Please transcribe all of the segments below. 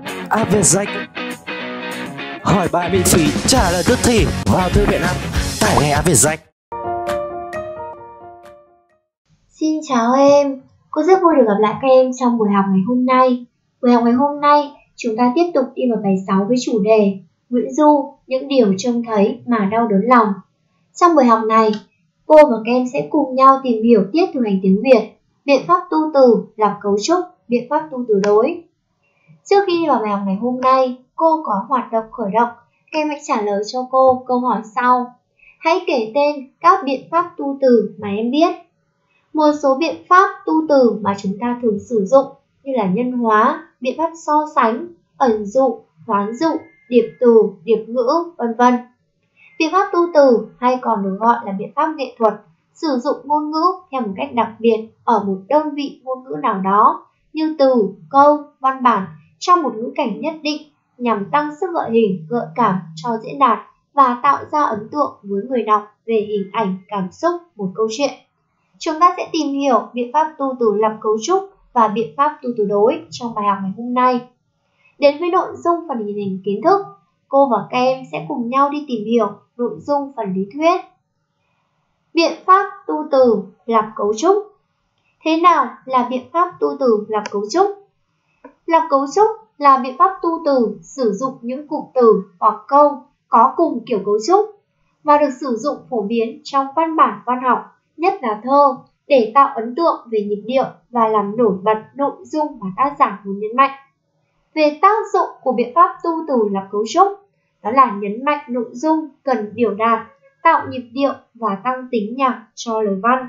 App Việt Danh. Hỏi bài miễn phí, trả lời tức thì. Vào thư viện app, tải ngay App Việt Danh. Xin chào em, cô rất vui được gặp lại các em trong buổi học ngày hôm nay. Buổi học ngày hôm nay, chúng ta tiếp tục đi vào bài 6 với chủ đề Nguyễn Du, những điều trông thấy mà đau đớn lòng. Trong buổi học này, cô và các em sẽ cùng nhau tìm hiểu tiết thực hành tiếng Việt, biện pháp tu từ, lập cấu trúc, biện pháp tu từ đối. Trước khi đi vào bài học ngày hôm nay, cô có hoạt động khởi động. Các em hãy trả lời cho cô câu hỏi sau. Hãy kể tên các biện pháp tu từ mà em biết. Một số biện pháp tu từ mà chúng ta thường sử dụng như là nhân hóa, biện pháp so sánh, ẩn dụ, hoán dụ, điệp từ, điệp ngữ, vân vân. Biện pháp tu từ hay còn được gọi là biện pháp nghệ thuật, sử dụng ngôn ngữ theo một cách đặc biệt ở một đơn vị ngôn ngữ nào đó như từ, câu, văn bản trong một ngữ cảnh nhất định nhằm tăng sức gợi hình, gợi cảm cho diễn đạt và tạo ra ấn tượng với người đọc về hình ảnh, cảm xúc một câu chuyện. Chúng ta sẽ tìm hiểu biện pháp tu từ lập cấu trúc và biện pháp tu từ đối trong bài học ngày hôm nay. Đến với nội dung phần hình kiến thức, cô và các em sẽ cùng nhau đi tìm hiểu nội dung phần lý thuyết. Biện pháp tu từ lập cấu trúc. Thế nào là biện pháp tu từ lập cấu trúc? Lập cấu trúc là biện pháp tu từ sử dụng những cụm từ hoặc câu có cùng kiểu cấu trúc và được sử dụng phổ biến trong văn bản văn học, nhất là thơ, để tạo ấn tượng về nhịp điệu và làm nổi bật nội dung mà tác giả muốn nhấn mạnh. Về tác dụng của biện pháp tu từ lập cấu trúc, đó là nhấn mạnh nội dung cần biểu đạt, tạo nhịp điệu và tăng tính nhạc cho lời văn.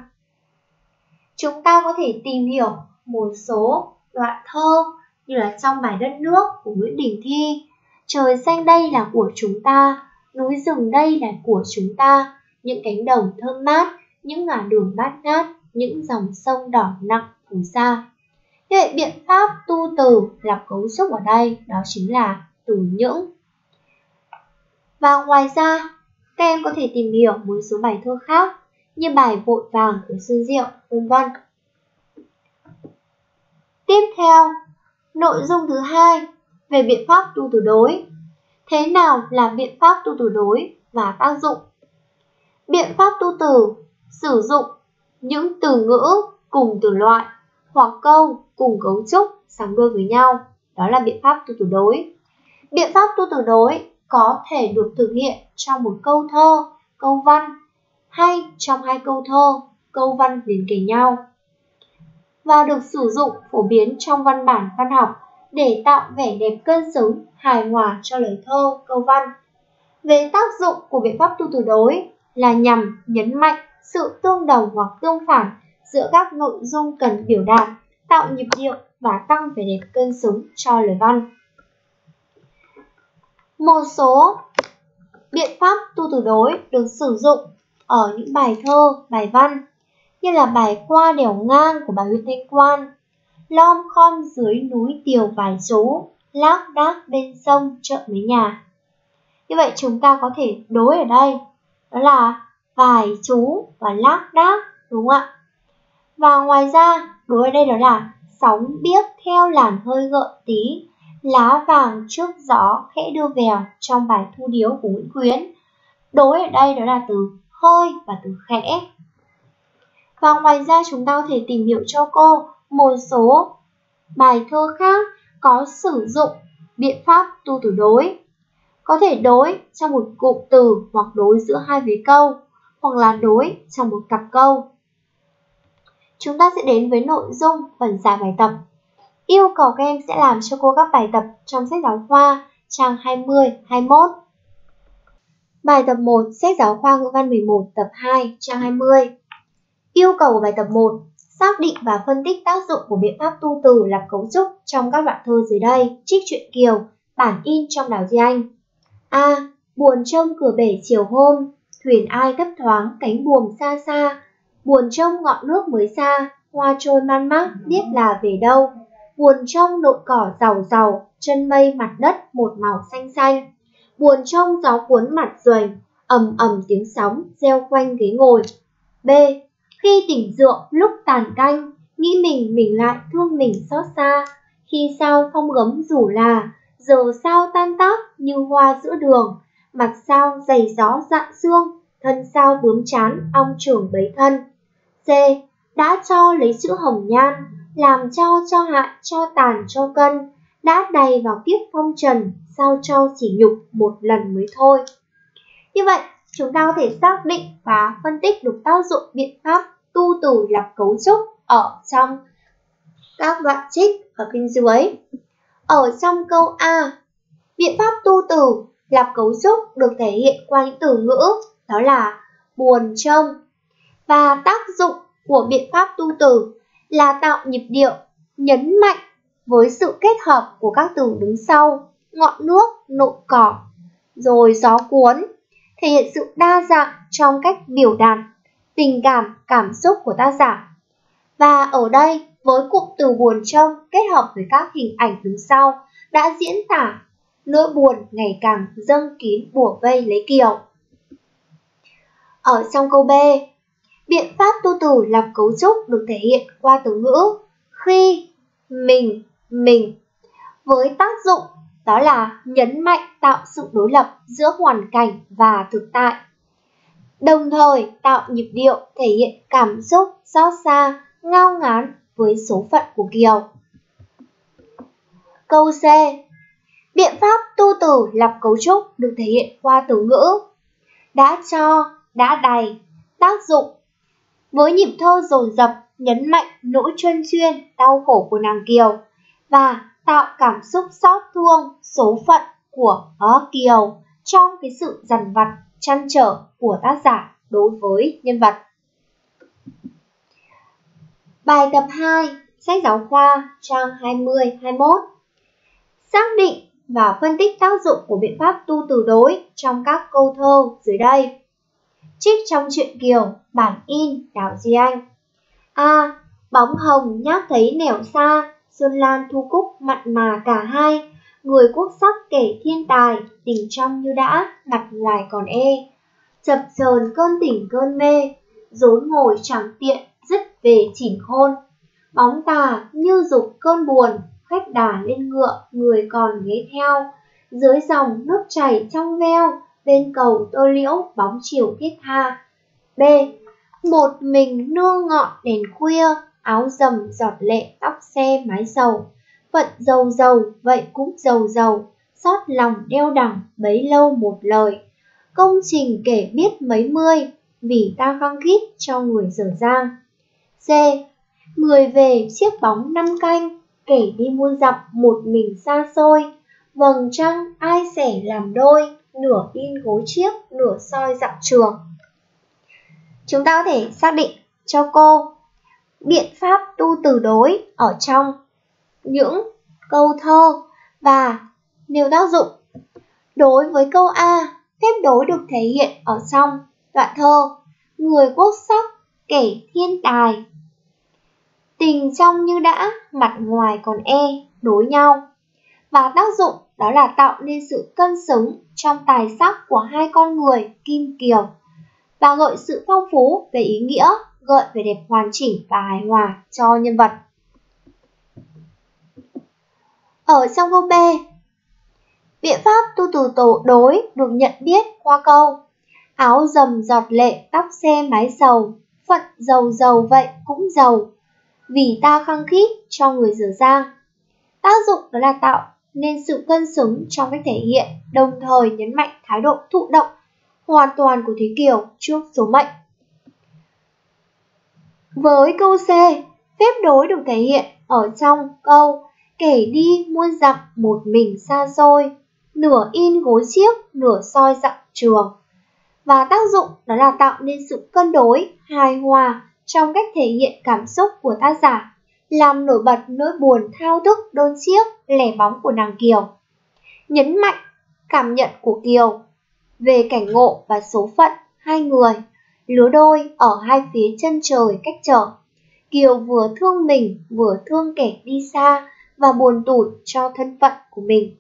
Chúng ta có thể tìm hiểu một số đoạn thơ như là trong bài Đất Nước của Nguyễn Đình Thi. Trời xanh đây là của chúng ta, núi rừng đây là của chúng ta, những cánh đồng thơm mát, những ngả đường bát ngát, những dòng sông đỏ nặng phù sa. Như vậy biện pháp tu từ lập cấu trúc ở đây đó chính là từ những. Và ngoài ra, các em có thể tìm hiểu một số bài thơ khác như bài Vội vàng của Xuân Diệu, vân vân. Tiếp theo, nội dung thứ hai về biện pháp tu từ đối. Thế nào là biện pháp tu từ đối và tác dụng? Biện pháp tu từ sử dụng những từ ngữ cùng từ loại hoặc câu cùng cấu trúc sóng đôi với nhau, đó là biện pháp tu từ đối. Biện pháp tu từ đối có thể được thực hiện trong một câu thơ, câu văn hay trong hai câu thơ, câu văn liền kề nhau và được sử dụng phổ biến trong văn bản văn học để tạo vẻ đẹp cân xứng, hài hòa cho lời thơ, câu văn. Về tác dụng của biện pháp tu từ đối là nhằm nhấn mạnh sự tương đồng hoặc tương phản giữa các nội dung cần biểu đạt, tạo nhịp điệu và tăng vẻ đẹp cân xứng cho lời văn. Một số biện pháp tu từ đối được sử dụng ở những bài thơ, bài văn như là bài Qua đèo ngang của bà Nguyễn Thanh Quan, Lom khom dưới núi tiều vài chú, lác đác bên sông chợ mấy nhà. Như vậy chúng ta có thể đối ở đây, đó là vài chú và lác đác, đúng không ạ? Và ngoài ra, đối ở đây đó là sóng biếc theo làn hơi gợn tí, lá vàng trước gió khẽ đưa vèo trong bài Thu Điếu của Nguyễn Khuyến. Đối ở đây đó là từ hơi và từ khẽ. Và ngoài ra chúng ta có thể tìm hiểu cho cô một số bài thơ khác có sử dụng biện pháp tu từ đối. Có thể đối trong một cụm từ hoặc đối giữa hai vế câu, hoặc là đối trong một cặp câu. Chúng ta sẽ đến với nội dung phần giải bài tập. Yêu cầu các em sẽ làm cho cô các bài tập trong sách giáo khoa trang 20-21. Bài tập 1, sách giáo khoa ngữ văn 11, tập 2, trang 20. Yêu cầu của bài tập 1, xác định và phân tích tác dụng của biện pháp tu từ lập cấu trúc trong các đoạn thơ dưới đây. Trích truyện Kiều, bản in trong Đào Duy Anh. A. Buồn trông cửa bể chiều hôm, thuyền ai thấp thoáng cánh buồm xa xa. Buồn trông ngọn nước mới xa, hoa trôi man mác biết là về đâu. Buồn trông nội cỏ rào rào, chân mây mặt đất một màu xanh xanh. Buồn trông gió cuốn mặt ruồi, ầm ầm tiếng sóng reo quanh ghế ngồi. B. Khi tỉnh rượu lúc tàn canh, nghĩ mình lại thương mình xót xa. Khi sao phong gấm rủ là, giờ sao tan tác như hoa giữa đường, mặt sao dày gió dạn xương, thân sao bướm chán ong trưởng bấy thân. C. Đã cho lấy chữ hồng nhan, làm cho hại, cho tàn, cho cân, đã đầy vào kiếp phong trần, sao cho sỉ nhục một lần mới thôi. Như vậy, chúng ta có thể xác định và phân tích được tác dụng biện pháp tu từ lập cấu trúc ở trong các đoạn trích ở bên dưới. Ở trong câu A, biện pháp tu từ lập cấu trúc được thể hiện qua những từ ngữ đó là buồn trông. Và tác dụng của biện pháp tu từ là tạo nhịp điệu, nhấn mạnh với sự kết hợp của các từ đứng sau, ngọn nước, nụ cỏ, rồi gió cuốn, thể hiện sự đa dạng trong cách biểu đạt tình cảm, cảm xúc của tác giả. Và ở đây, với cụm từ buồn trông kết hợp với các hình ảnh đứng sau đã diễn tả nỗi buồn ngày càng dâng kín bủa vây lấy Kiều. Ở trong câu B, biện pháp tu từ lập cấu trúc được thể hiện qua từ ngữ khi, mình, với tác dụng đó là nhấn mạnh tạo sự đối lập giữa hoàn cảnh và thực tại, đồng thời tạo nhịp điệu thể hiện cảm xúc xót xa, ngao ngán với số phận của Kiều. Câu C, biện pháp tu từ lập cấu trúc được thể hiện qua từ ngữ đã cho, đã đầy, tác dụng, với nhịp thơ dồn dập nhấn mạnh nỗi chuyên đau khổ của nàng Kiều và tạo cảm xúc xót thương số phận của Kiều trong cái sự dằn vặt trăn trở của tác giả đối với nhân vật. Bài tập 2, sách giáo khoa trang 20-21. Xác định và phân tích tác dụng của biện pháp tu từ đối trong các câu thơ dưới đây. Trích trong truyện Kiều, bản in Đào Duy Anh. A. Bóng hồng nhác thấy nẻo xa, xuân lan thu cúc mặn mà cả hai. Người quốc sắc kể thiên tài, tình trong như đã, mặt ngoài còn chập chờn cơn tỉnh cơn mê, rốn ngồi chẳng tiện, dứt về chỉn khôn. Bóng tà như dục cơn buồn, khách đà lên ngựa, người còn ghé theo. Dưới dòng nước chảy trong veo, bên cầu tơ liễu bóng chiều thiết tha. B. Một mình nương ngọn đèn khuya, áo rầm giọt lệ tóc xe mái sầu. Phận giàu giàu vậy cũng giàu giàu, xót lòng đeo đẳng bấy lâu một lời. Công trình kể biết mấy mươi, vì ta khăng khít cho người dở dang. C. Người về chiếc bóng năm canh, kể đi muôn dặm một mình xa xôi. Vầng trăng ai sẻ làm đôi, nửa in gối chiếc, nửa soi dặm trường. Chúng ta có thể xác định cho cô biện pháp tu từ đối ở trong những câu thơ và nêu tác dụng. Đối với câu A, phép đối được thể hiện ở trong đoạn thơ người quốc sắc kể thiên tài, tình trong như đã, mặt ngoài còn đối nhau. Và tác dụng đó là tạo nên sự cân xứng trong tài sắc của hai con người Kim Kiều và gợi sự phong phú về ý nghĩa, gợi về đẹp hoàn chỉnh và hài hòa cho nhân vật. Ở trong câu B, biện pháp tu từ đối được nhận biết qua câu áo rầm giọt lệ tóc xe mái sầu, phận giàu giàu vậy cũng giàu, vì ta khăng khít cho người dở dang. Tác dụng đó là tạo nên sự cân xứng trong cách thể hiện, đồng thời nhấn mạnh thái độ thụ động hoàn toàn của Thúy Kiều trước số mệnh. Với câu C, phép đối được thể hiện ở trong câu kể đi muôn dặm một mình xa xôi, nửa in gối chiếc, nửa soi dặm trường. Và tác dụng đó là tạo nên sự cân đối, hài hòa trong cách thể hiện cảm xúc của tác giả, làm nổi bật nỗi buồn thao thức đơn chiếc, lẻ bóng của nàng Kiều. Nhấn mạnh cảm nhận của Kiều về cảnh ngộ và số phận hai người, lứa đôi ở hai phía chân trời cách trở. Kiều vừa thương mình, vừa thương kẻ đi xa và buồn tủi cho thân phận của mình.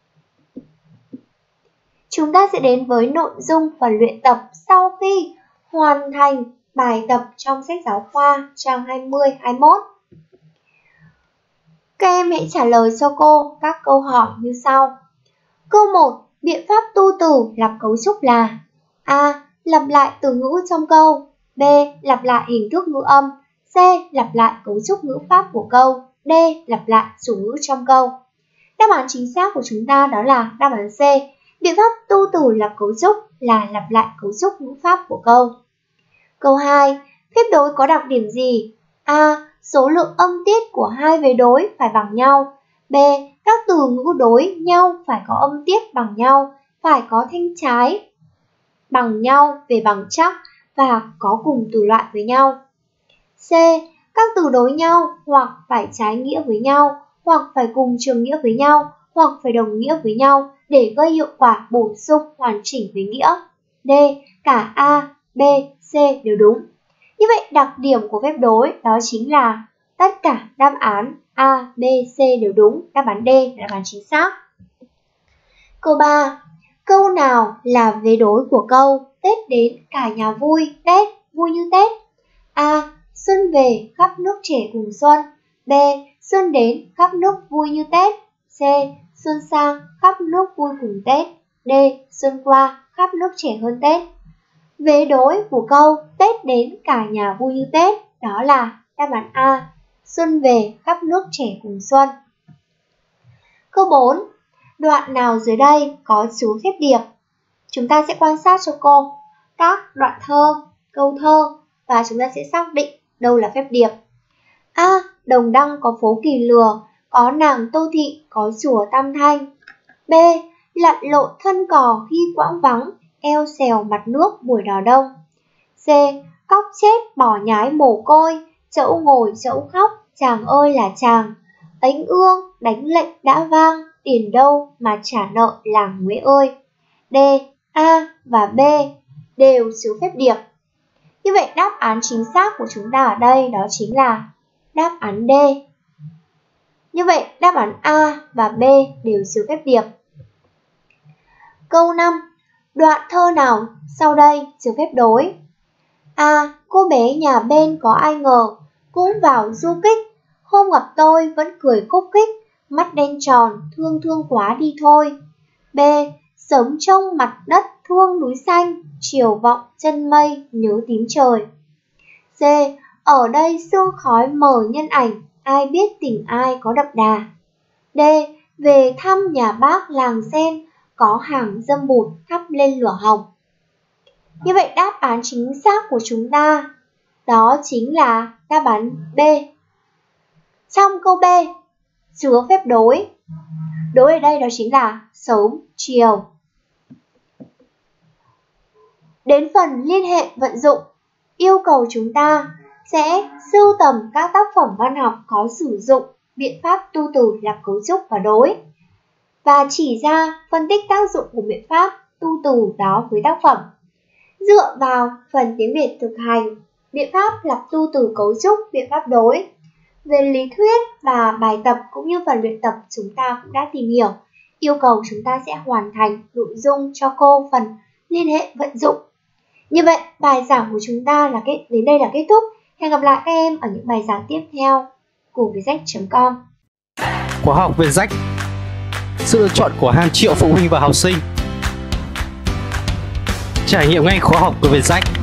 Chúng ta sẽ đến với nội dung phần luyện tập sau khi hoàn thành bài tập trong sách giáo khoa trang 20-21. Các em hãy trả lời cho cô các câu hỏi như sau. Câu 1. Biện pháp tu từ lặp cấu trúc là: A. Lặp lại từ ngữ trong câu. B. Lặp lại hình thức ngữ âm. C. Lặp lại cấu trúc ngữ pháp của câu. D. Lặp lại chủ ngữ trong câu. Đáp án chính xác của chúng ta đó là đáp án C. Biện pháp tu từ lặp cấu trúc là lặp lại cấu trúc ngữ pháp của câu. Câu 2. Phép đối có đặc điểm gì? A. Số lượng âm tiết của hai vế đối phải bằng nhau. B. Các từ ngữ đối nhau phải có âm tiết bằng nhau, phải có thanh trái bằng nhau về bằng chắc và có cùng từ loại với nhau. C. Các từ đối nhau hoặc phải trái nghĩa với nhau, hoặc phải cùng trường nghĩa với nhau, hoặc phải đồng nghĩa với nhau để gây hiệu quả bổ sung hoàn chỉnh với nghĩa. D. Cả A, B, C đều đúng. Như vậy đặc điểm của phép đối đó chính là tất cả đáp án A, B, C đều đúng. Đáp án D là đáp án chính xác. Câu 3. Câu nào là vế đối của câu Tết đến cả nhà vui, Tết, vui như Tết? A. Xuân về khắp nước trẻ cùng xuân. B. Xuân đến khắp nước vui như Tết. C. Xuân sang khắp nước vui cùng Tết. D. Xuân qua khắp nước trẻ hơn Tết. Vế đối của câu Tết đến cả nhà vui như Tết đó là đáp án A. Xuân về khắp nước trẻ cùng xuân. Câu 4. Đoạn nào dưới đây có chứa phép điệp? Chúng ta sẽ quan sát cho cô các đoạn thơ, câu thơ và chúng ta sẽ xác định đâu là phép điệp. A. Đồng đăng có phố Kỳ Lừa, có nàng Tô Thị, có chùa Tam Thanh. B. Lặn lội thân cò khi quãng vắng, eo xèo mặt nước buổi đò đông. C. Cóc chết bỏ nhái mồ côi, chẫu ngồi chẫu khóc, chàng ơi là chàng. Ánh ương đánh lệnh đã vang, tiền đâu mà trả nợ làng Huế ơi. D. A và B đều chứa phép điệp. Như vậy đáp án chính xác của chúng ta ở đây đó chính là đáp án D. Như vậy đáp án A và B đều chứa phép điệp. Câu 5. Đoạn thơ nào sau đây chứa phép đối? A. Cô bé nhà bên có ai ngờ, cũng vào du kích, hôm gặp tôi vẫn cười khúc khích, mắt đen tròn, thương thương quá đi thôi. B. Sống trong mặt đất thương núi xanh, chiều vọng chân mây nhớ tím trời. C. Ở đây sương khói mờ nhân ảnh, ai biết tình ai có đậm đà. D. Về thăm nhà bác làng sen, có hàng dâm bụt thắp lên lửa hồng. Như vậy đáp án chính xác của chúng ta đó chính là đáp án B. Trong câu B chứa phép đối. Đối ở đây đó chính là sớm, chiều. Đến phần liên hệ vận dụng, yêu cầu chúng ta sẽ sưu tầm các tác phẩm văn học có sử dụng biện pháp tu từ lặp cấu trúc và đối, và chỉ ra phân tích tác dụng của biện pháp tu từ đó với tác phẩm. Dựa vào phần tiếng Việt thực hành biện pháp lặp tu từ cấu trúc, biện pháp đối, về lý thuyết và bài tập cũng như phần luyện tập chúng ta cũng đã tìm hiểu. Yêu cầu chúng ta sẽ hoàn thành nội dung cho cô phần liên hệ vận dụng. Như vậy bài giảng của chúng ta đến đây là kết thúc. Hẹn gặp lại các em ở những bài giảng tiếp theo của vietjet.com. Khóa học Vietjet, sự lựa chọn của hàng triệu phụ huynh và học sinh. Trải nghiệm ngay khóa học của Vietjet.